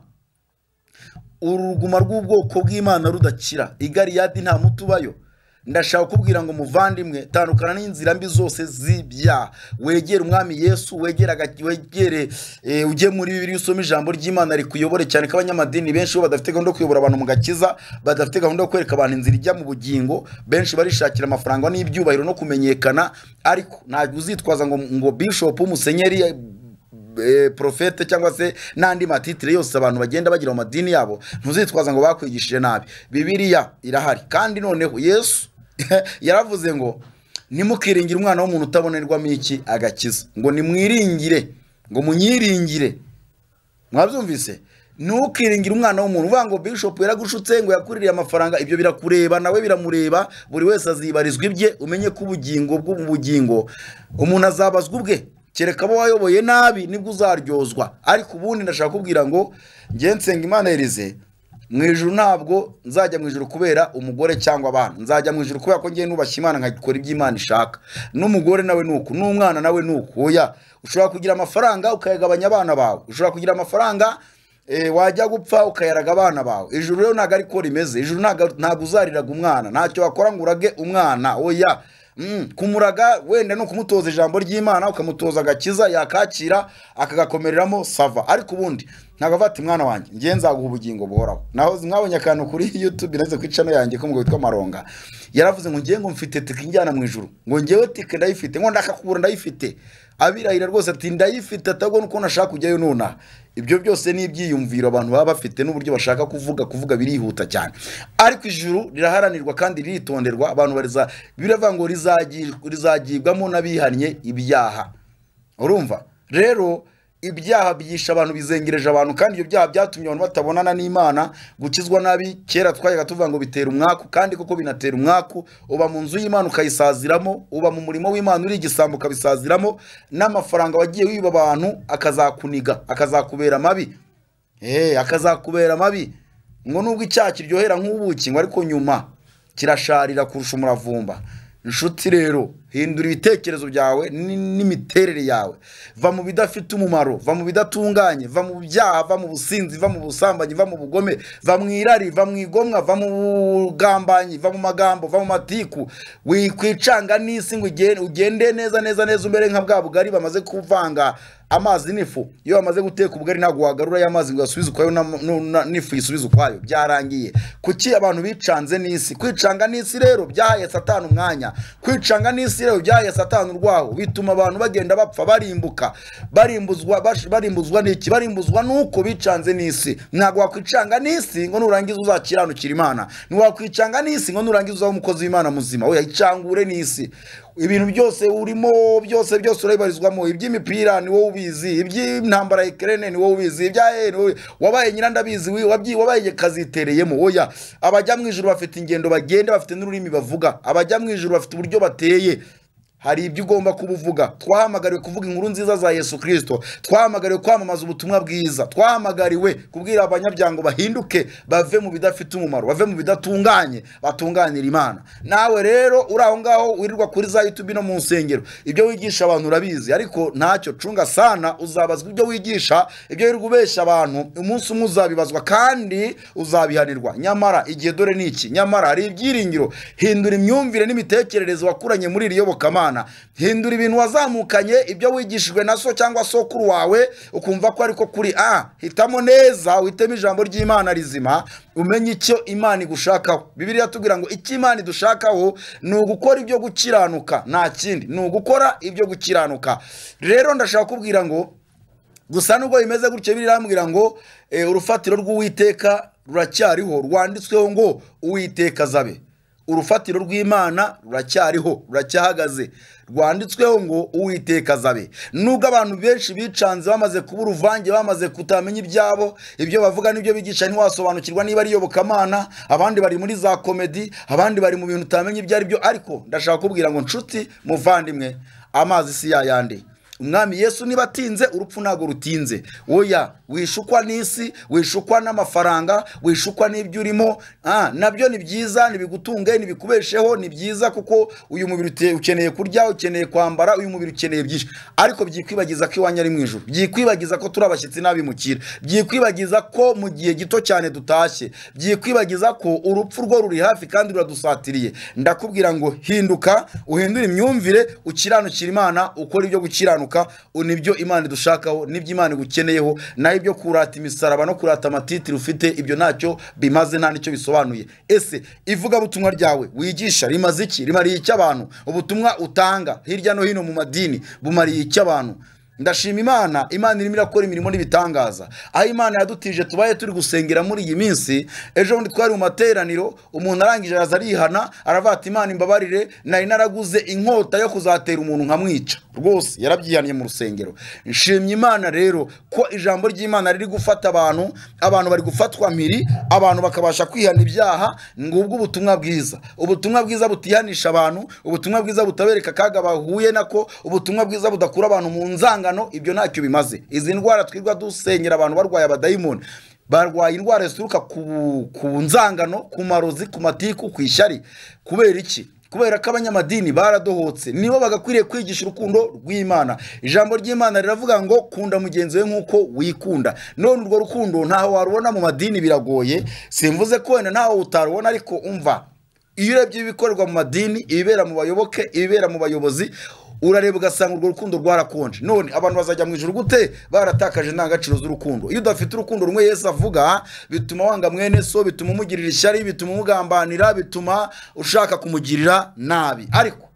uruguma rw'ubwoko bw'Imana rudakira? I Galeyadi nta muti ubayo. Ndashaka kubwira ngo muvandimwe, tandukana n'inzira mbi zose z'ibyaha, wegere umwami Yesu, wegere wegere ujye muri Bibiliya usome ijambo ry'Imana rikuyobore cyane. K'abanyamadini benshi bo badafite gahunda yo kuyobora abantu mu gakiza, badafite gahunda yo kwereka abantu inzira ijya mu bugingo, benshi barishakira amafaranga n'ibyubahiro no kumenyekana. Ariko ntabwo uzitwaza ngo ngo bishop umusenyeri profete cyangwa se nandi matitire yose abantu bagenda bagira mu madini yabo, ntuzitwaza ngo bakwigishije nabi. Bibiliya irahari, kandi noneho Yesu yaravuze ngo nimukiringire umwana w'umuntu utabonerwamo iki agakiza, ngo nimwiringire, ngo munyiringire. Mwabyumvise? Nukiringire umwana w'umuntu. Uvuga ngo bishop yaragushutse ngo yakuririye amafaranga, ibyo birakureba nawe biramureba, buri wese azibarizwa ibye. Umenye ko ubugingo bw'ubugingo umuntu azabazwa ubwe, kereka abo wayoboye nabi nibwo uzaryozwa. Ariko ubundi ndashaka kubwira ngo ngiye nsenga Imana Elize, mu ijuru ntabwo nzajya mu ijuru kubera umugore cyangwa abana, nzajya mu ijuru kubera ko ngiye nubashye Imana nkakora ibyo Imana ishaka. N'umugore nawe nuko, n'umwana nawe nuko. Oya, ushobora kugira amafaranga ukayagabanya abana bawe, ushobora kugira amafaranga eh wajya gupfa ukayaraga abana bawe. Ijuru rero ntago ari ko rimeze. Ijuru ntago uzariraga umwana, ntacyo wakora ngo urage umwana. Oya, Mm, kumuraga wenda no kumutoza ijambo ry'Imana, ukamutoza agakiza yakakira akagakomereramo sava. Ariko ubundi ntagavata mwana wanjye ngiye nzaguha ubugingo buhoraho. Naho mwabonye akantu kuri YouTube naze kwicano yanjye ko mugabo witwa Maronga yaravuze ngo ngiye ngo mfite tike injyana mu ijuru, ngo ngewe tike ndayifite, ngo ndakakubura ndayifite. Abirahira rwose ati ndayifite, atago nuko nashaka kujyayo nona. Ibyo byose ni ibyiyumviro abantu baba bafite n'uburyo bashaka kuvuga kuvuga birihuta cyane. Ariko ijuru riraharanirwa kandi riritonderwa. Abantu bariza biravuga ngo rizagirwamo n'abihannye ibyaha. Urumva? rero ibyaha byisha abantu, bizengereje abantu, kandi ibyo byaha byatumye abantu batabonana n'Imana. Gukizwa nabi kera twajyaga tuvuga ngo bitera umwaku, kandi koko binatera umwaku. Uba mu nzu y'Imana ukayisaziramo, uba mu murimo w'Imana uri igisambo ukabisaziramo, n'amafaranga wagiye wiba abantu akazakuniga, akazakubera mabi. Eh, akazakubera mabi. Ngo nubwo icyaha kiryohera nk'ubuki, ngo ariko nyuma kirasharira kurusha umuravumba. Inshuti rero, hindura ibitekerezo byawe n'imiterere yawe. Va mu bidafite umumaro, va mu bidatunganye, va mu byaha, va mu businzi, va mu busambanyi, va mu bugome, va mu irari, va mu igomwa, va mu bugambanyi, va mu magambo, va mu matiku. Wikwicanga n'isi ngo ugende neza neza neza umbere nka bwa bugari bamaze kuvanga amazi n'ifu. Iyo bamaze guteka ubugari ntabwo wagarura ya mazi ngo yasubize ukwayo n'ifu yisubize ukwayo, byarangiye. Kuki abantu bicanze n'isi? Kwicanga n'isi rero byahaye Satani umwanya. Kwicanga n'isi rero byahaye Satani urwaho, bituma abantu bagenda bapfa, barimbuka, barimbuzwa barimbuzwa n'iki? Barimbuzwa nuko bicanze n'isi. Ntabwo wakwicanga n'isi ngo nurangiza uzakiranukira Imana. Ntiwakwicanga n'isi ngo nurangiza uzabe umukozi w'Imana muzima. Oya, icangure n'isi. Ibintu byose urimo byose byose urabibarizwamo. Iby'imipira ni wowe ubizi, iby'intambara ya Ukraine ni wowe ubizi, ibya ni wowe wabaye nyirandabizi, wabyi wabaye kazitereyemo. Oya, abajya mu ijuru bafite ingendo bagenda, bafite n'ururimi bavuga. Abajya mu ijuru bafite uburyo bateye. Hari ibyo ugomba kubuvuga. Twahamagariwe kuvuga inkuru nziza za Yesu Kristo, twahamagariwe kwamamaza ubutumwa bwiza, twahamagariwe kubwira abanyabyango bahinduke, bave mu bidafite umumaro, bave mu bidatunganye, batunganira Imana. Nawe rero uri aho ngaho wirirwa kuri za YouTube no mu nsengero, ibyo wigisha abantu urabizi, ariko ntacyo cunga sana, uzabazwa ibyo wigisha. Ibyo wirirwa ubeshya abantu, umunsi umwe uzabibazwa kandi uzabihanirwa. Nyamara igihe dore niki, nyamara hari ibyiringiro. Hindura imyumvire n'imitekerereze wakuranye muri iri yobokamana. Hindura ibintu wazamukanye, ibyo wigishijwe na so cyangwa sokuru wawe ukumva ko ariko kuri. Ah, hitamo neza, uhitemo ijambo ry'Imana rizima, umenye icyo Imana igushakaho. Bibiliya tubwira ngo icyo Imana idushakaho ni ugukora ibyo gukiranuka, nta kindi, ni ugukora ibyo gukiranuka. Rero ndashaka kubwira ngo gusa nubwo bimeze gutyo, Bibiliya irambwira ngo e, urufatiro rw'Uwiteka ruracyariho, rwanditsweho ngo Uwiteka azabe. Urufatiro rw'Imana ruracyariho, ruracyahagaze, rwanditsweho ngo Uwiteka azabe. Nubwo abantu benshi bicanze bamaze kuba uruvange, bamaze kutamenya ibyabo, ibyo bavuga n'ibyo bigisha ntiwasobanukirwa niba ari yobokamana. Abandi bari muri za komedi, abandi bari mu bintu utamenya ibyo ari byo. Ariko ndashaka kubwira ngo nshuti muvandimwe, amazi si yayandi. Umwami Yesu niba atinze, urupfu ntago rutinze. Oya, wishukwa n'isi, wishukwa n'amafaranga, wishukwa n'ibyo urimo. Ah, nabyo ni byiza, nibigutunge, nibikubesheho, ni byiza kuko uyu mubiri ukeneye kurya, ukeneye kwambara, uyu mubiri ukeneye byinshi. Ariko byikwibagiza ko iwanya ari mu ijuru, byikwibagiza ko turi abashyitsi n'abimukira, byikwibagiza ko mu gihe gito cyane dutashye, byikwibagiza ko urupfu rwo ruri hafi kandi ruradusatiriye. Ndakubwira ngo hinduka, uhindure imyumvire, ukiranukira Imana, ukora ibyo gukiranuka. Nibyo Imana idushakaho, nibyo Imana igukeneyeho. Naho ibyo kurata imisaraba no kurata amatitiri ufite, ibyo ntacyo bimaze, nta nicyo bisobanuye. Ese ivuga butumwa ryawe wigisha rimaze iki? Rimariye iki abantu? Ubutumwa utanga hirya no hino mu madini bumariye iki abantu? Ndashima Imana, Imana irimo irakora imirimo n'ibitangaza. Aho Imana yadutije tubaye turi gusengera muri iyi minsi. Ejo bundi twari mu materaniro, umuntu arangije araza arihana, aravata Imana imbabarire, nari naraguze inkota yo kuzatera umuntu nkamwica. Rwose yarabyihaniye mu rusengero. Nshimye Imana rero ko ijambo ry'Imana riri gufata abantu, abantu bari gufatwa mpiri, abantu bakabasha kwihana ibyaha. Ngubwo ubutumwa bwiza, ubutumwa bwiza butihanisha abantu, ubutumwa bwiza butabereka kaga bahuye nako, ubutumwa bwiza budakura abantu mu nzanga. Ibyo ntacyo bimaze. Izi ndwara twirwa dusenyera abantu barwaye abadayimoni, barwaye indwara zituruka ku ku nzangano, ku marozi, ku matiku, ku ishyari. Kubera iki? Kubera ko abanyamadini baradohotse, nibo bagakwiriye kwigisha urukundo rw'Imana. Ijambo ry'Imana riravuga ngo kunda mugenzi we nkuko wikunda. None urwo rukundo ntaho warubona mu madini, biragoye. Simvuze ko wenda ntaho utarubona, ariko umva, iyo urebye ibikorerwa mu madini, ibibera mu bayoboke, ibibera mu bayobozi, urareba ugasanga urwo rukundo rwarakonje. None abantu bazajya mu ijuru gute baratakaje indangagaciro z'urukundo? Iyo udafite urukundo rumwe Yesu avuga, bituma wanga mwene so, bituma umugirira ishyari, bituma umugambanira, bituma ushaka kumugirira nabi. Ariko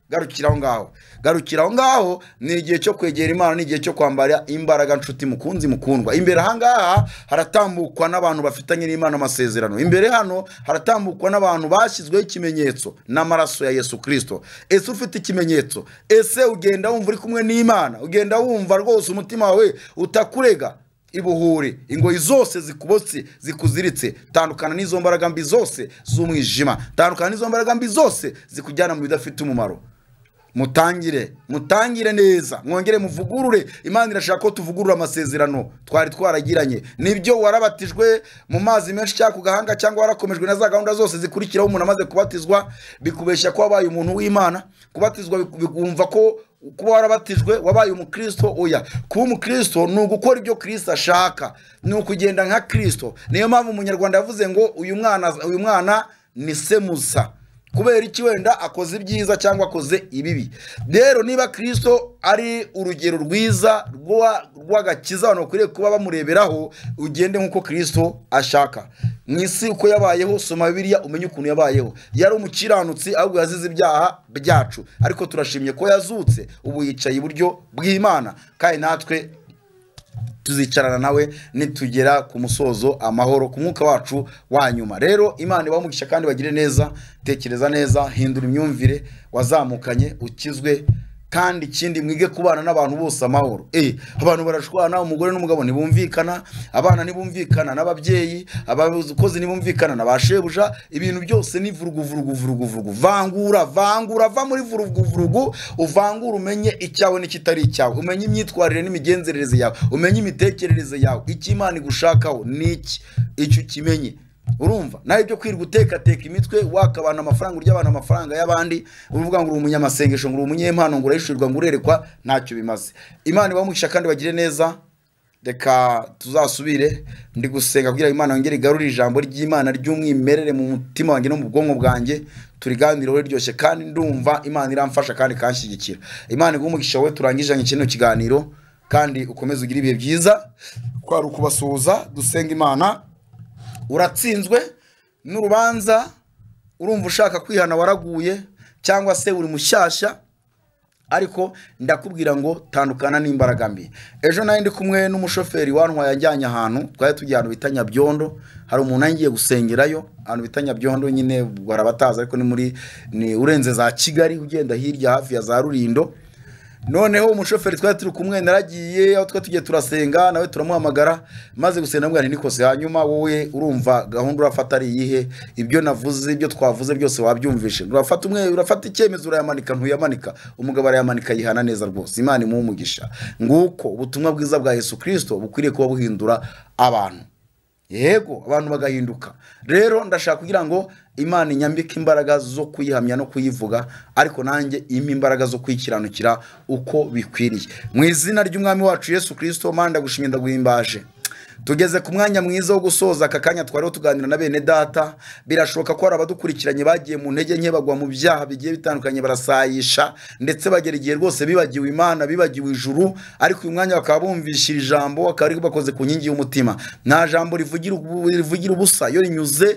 garukira aho ngaho garukira aho ngaho ni igihe cyo kwegera Imana, ni igihe cyo kwambara imbaraga nshuti mukunzi mukundwa. Imbere aha ngaha haratambukwa n'abantu bafitanye n'Imana amasezerano. Imbere hano haratambukwa n'abantu bashyizweho ikimenyetso n'amaraso ya Yesu Kristo. Ese ufite ikimenyetso? Ese ugenda wumva uri kumwe n'Imana? Ugenda wumva rwose umutima wawe utakurega? Ibuhure ingoyi zose zikubotse zikuziritse, tandukana n'izo mbaraga mbi zose z'umwijima, tandukana n'izo mbaraga mbi zose zikujyana mu bidafite umumaro. Mutangire mutangire neza, mwongere muvugurure. Imana irashaka ko tuvugurura amasezerano twari twaragiranye. Nibyo warabatijwe mu mazi menshi cyangwa ku gahanga, cyangwa warakomejwe na za gahunda zose zikurikiraho umuntu amaze kubatizwa, bikubeshya ko wabaye umuntu w'Imana. Kubatizwa bikumva ko kuba warabatijwe wabaye umukristo. Oya, kuba umukristo ni ugukora ibyo Kristo ashaka, ni ukugenda nka Kristo. Niyo mpamvu umunyarwanda yavuze ngo uyu mwana uyu mwana ni se musa. Kubera iki? Wenda akoze ibyiza cyangwa akoze ibibi. Rero niba Kristo ari urugero rwiza rw'agakiza abantu bakwiriye kuba bamureberaho, ugende nk'uko Kristo ashaka. Mu isi uko yabayeho, soma Bibiliya umenye ukuntu yabayeho. Yari umukiranutsi ahubwo yazize ibyaha byacu, ariko turashimye ko yazutse, ubu yicaye iburyo bw'Imana, kandi natwe tuzicarana nawe nitugera ku musozo amahoro ku mwuka wacu wa nyuma. Rero Imana ibamugisha kandi bagire neza. Tekereza neza, hindura imyumvire, wazamukanye ukizwe, kandi ikindi mwige kubana n'abantu bose amahoro. Eh, abantu barashwana, umugore n'umugabo ntibumvikana, abana ntibumvikana, n'ababyeyi, abakozi ntibumvikana, n'abashebuja. Ibintu byose ni vurugu vurugu vurugu vurugu. Vangura vangura, va muri vurugu vurugu, uvangura, umenye icyawe n'ikitari icyawe, umenye imyitwarire n'imigenzerereze yawe, umenye imitekerereze yawe. Icyo Imana igushakaho niki, icyo kimenye. Urumva nawe byo kwirwa guteka teka imitwe wakabana amafaranga urya abantu amafaranga y'abandi, uvuga ngo uri umunyamasengesho, ngo uri umunyempano, ngo urayishurirwa, ngo urerekwa, ntacyo bimaze. Imana ibamugisha kandi bagire neza. Reka tuzasubire ndi gusenga kugira Imana yongere igarurire ijambo ry'Imana ry'umwimerere mu mutima wanjye no mu bwonko bwanjye, turiganiraho riryoshye, kandi ndumva Imana iramfasha kandi kanshyigikira. Imana igumugisha wowe turangije kino kiganiro, kandi ukomeze ugira ibihe byiza. Kwari ukubasuhuza, dusenga Imana. Uratsinzwe n'urubanza, urumva ushaka kwihana waraguye, cyangwa se uri mushyashya, ariko ndakubwira ngo tandukana n'imbaraga mbi. Ejo nayo ndi kumwe n'umushoferi wantwaye ajyanye ahantu, twari tugiye ahantu bita Nyabyondo. Hari umuntu angiye gusengerayo, ahantu bita Nyabyondo nyine barabataza, ariko ni muri ni urenze za Kigali, ugenda hirya hafi ya za Rurindo. Noneho umushoferi twari turi kumwe naragiye aho twa tugiye turasenga, nawe turamuhamagara, maze gusenga mbwa nikose. Hanyuma wowe urumva gahunda urafata ari yihe? Ibyo navuze, ibyo twavuze byose wabyumvishe. Urafata umwe, urafata icyemezo, urayamanika ntuyamanika. Umugabo arayamanika yihana neza rwose. Imana imumugisha. Nguko ubutumwa bwiza bwa Yesu Kristo bukwiriye kuba buhindura abantu. Yego, abantu bagahinduka. Rero ndashaka kugira ngo Imana inyambike imbaraga zo kuyihamya no kuyivuga, ariko nanjye impa imbaraga zo kwikiranukira uko bikwiriye. Mu izina ry'Umwami wacu Yesu Kristo, Mana ndagushimye ndaguhimbaje. Tugeze ku mwanya mwiza wo gusoza aka kanya twariho tuganira na bene data. Birashoboka ko abadukurikiranye bagiye mu ntege nke, bagwa mu byaha bigiye bitandukanye, barasayisha, ndetse bagera igihe rwose bibagiwe Imana, bibagiwe ijuru, ariko uyu mwanya bakaba bumvishira ijambo, bakaba ari bakoze ku nkingi y'umutima. Nta jambo rivugira rivugira ubusa iyo rinyuze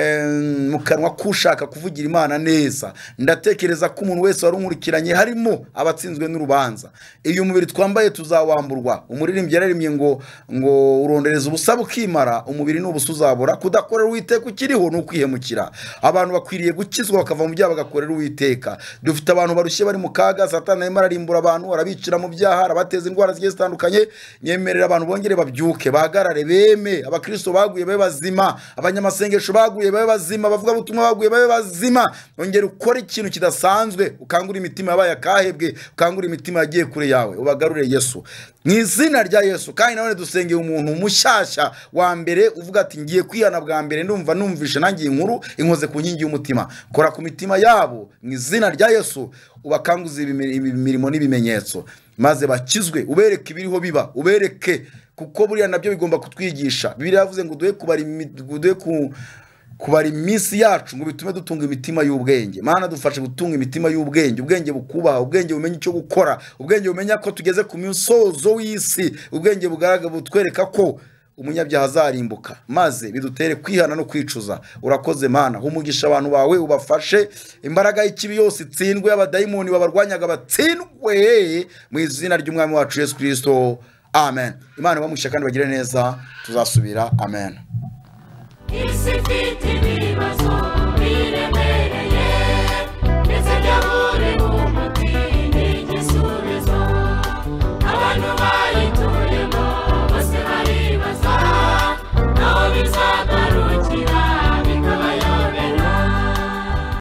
mu kanwa k'ushaka kuvugira Imana neza. Ndatekereza ko umuntu wese wari umurikiranye harimo abatsinzwe n'urubanza. Iyo umubiri twambaye tuzawamburwa. Umuririmbyi yararimbye ngo ngo uronde ubusa bukimara, umubiri n'ubusa uzabura. Kudakorera Uwiteka ukiriho ni ukwihemukira. Abantu bakwiriye gukizwa bakava mu byaha bagakorera Uwiteka. Dufite abantu barushye bari mu kaga, Satani arimo ararimbura abantu, arabicira mu byaha, arabateza indwara zigiye zitandukanye. Nyemerera abantu bongere babyuke, bahagarare, beme. Abakristo baguye babe bazima, abanyamasengesho baguye babe bazima, bavuga ubutumwa baguye babe bazima. Ongera ukora ikintu kidasanzwe, ukangura imitima yabaye akahebwe, ukangura imitima yagiye kure yawe, ubagarure Yesu mu izina rya Yesu. Kandi nawe dusengeye umuntu mushyashya wa mbere uvuga ati ngiye kwihana bwa mbere, ndumva numvishe nangiye inkuru inkoze ku nkingi y'umutima. Kora ku mitima yabo mu izina rya Yesu, ubakanguze imirimo n'ibimenyetso, maze bakizwe. Ubereke ibiriho biba, ubereke, kuko buriya nabyo bigomba kutwigisha. Bibiliya yavuze ngo duhe kubara duhe ku kubara iminsi yacu ngo bitume dutunga imitima y'ubwenge. Mana dufashe gutunga imitima y'ubwenge, ubwenge bukubaha, ubwenge bumenye icyo gukora, ubwenge bumenya ko tugeze ku misozo w'isi, ubwenge bugaragaza butwereka ko umunyabyaha azarimbuka, maze bidutere kwihana no kwicuza. Urakoze Mana, humugisha abantu bawe, ubafashe imbaraga y'ikibi yose itsindwe, abadayimoni babarwanyaga batsindwe mu izina ry'umwami wacu Yesu Kristo. Amen. Imana bamugisha kandi bagire neza, tuzasubira. Amen. Isi ifite ibibazo